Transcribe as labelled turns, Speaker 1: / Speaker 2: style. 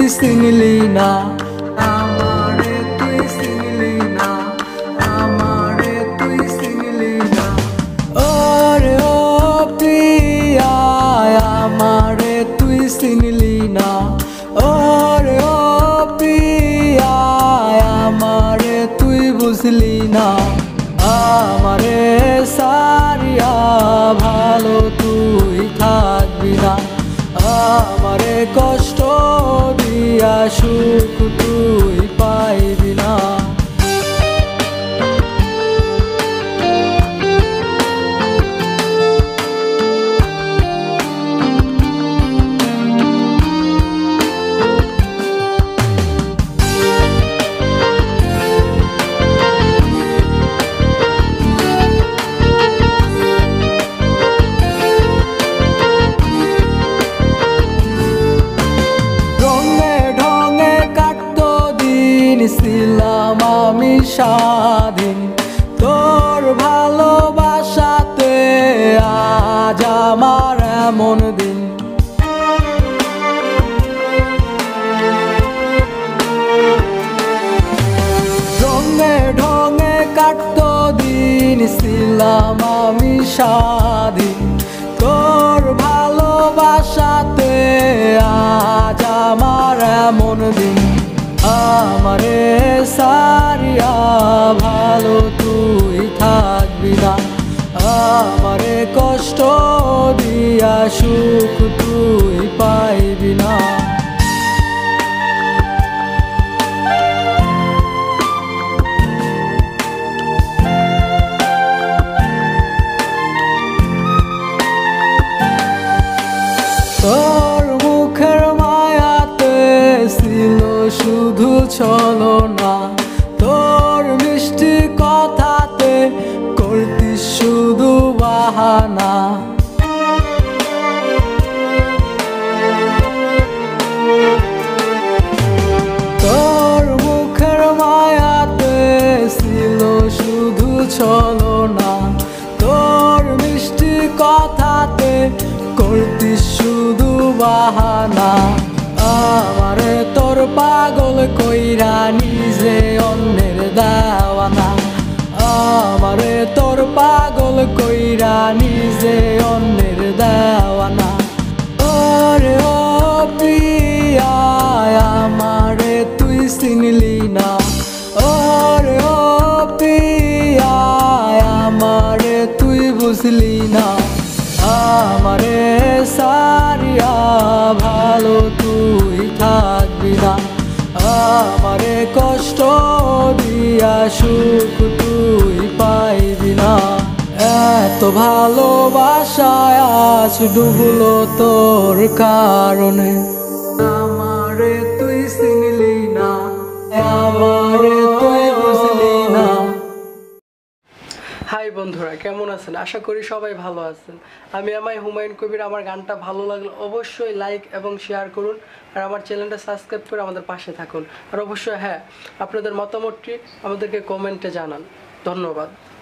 Speaker 1: চিনলি না, আমারে তুই চিনলি না, আমারে তুই চিনলি না। ওরে ও প্রিয়া আমারে তুই চিনলি না, ওরে ও প্রিয়া আমারে তুই বুঝলি না। আমারে সারিয়া ভালো তুই থাকবি না, আমারে কষ্ট দিয়া সুখ তুই পাইবি না। ছিলাম আমি স্বাধীন তোর ভালোবাসাতে, আজ আমার এমন দিন। রঙে ঢঙে কাটতো দিন, ছিলাম আমি স্বাধীন তোর ভালোবাসাতে, আজ আমার এমন দিন। আমারে সারিয়া ভালো তুই থাকবি না, আমারে কষ্ট দিয়া সুখ তুই পাইবি না। তোর মুখের মায়াতে ছিল শুধু ছলনা, তোর মিষ্টি কথাতে করতিস শুধু বাহানা। তোর মুখের মায়াতে ছিল শুধু ছলনা, তোর মিষ্টি কথাতে করতিস শুধু বাহানা। আমারে তোর পাগল কইরা নিজে অন্যের দেওয়ানা, আমারে তোর পাগল কইরা নিজে অন্যের দেওয়ানা। ওরে ও প্রিয়া আমারে তুই চিনলি না, ওরে ও প্রিয়া আমারে তুই বুঝলি না। আমারে সারিয়া ভালো তুই থাকবি না, আমারে কষ্ট দিয়া সুখ তুই পাইবি না। এত ভালোবাসায় আজ ডুবলো তোর কারণে, আমারে তুই চিনলি না, আমারে তুই বুঝলি না।
Speaker 2: হাই বন্ধুরা, কেমন আছেন? আশা করি সবাই ভালো আছেন। আমি হুমায়ুন কবির। আমার গানটা ভালো লাগলে অবশ্যই লাইক এবং শেয়ার করুন, আর আমার চ্যানেলটা সাবস্ক্রাইব করে আমাদের পাশে থাকুন। আর অবশ্যই আপনাদের মতামতটি আমাদেরকে কমেন্টে জানান। ধন্যবাদ।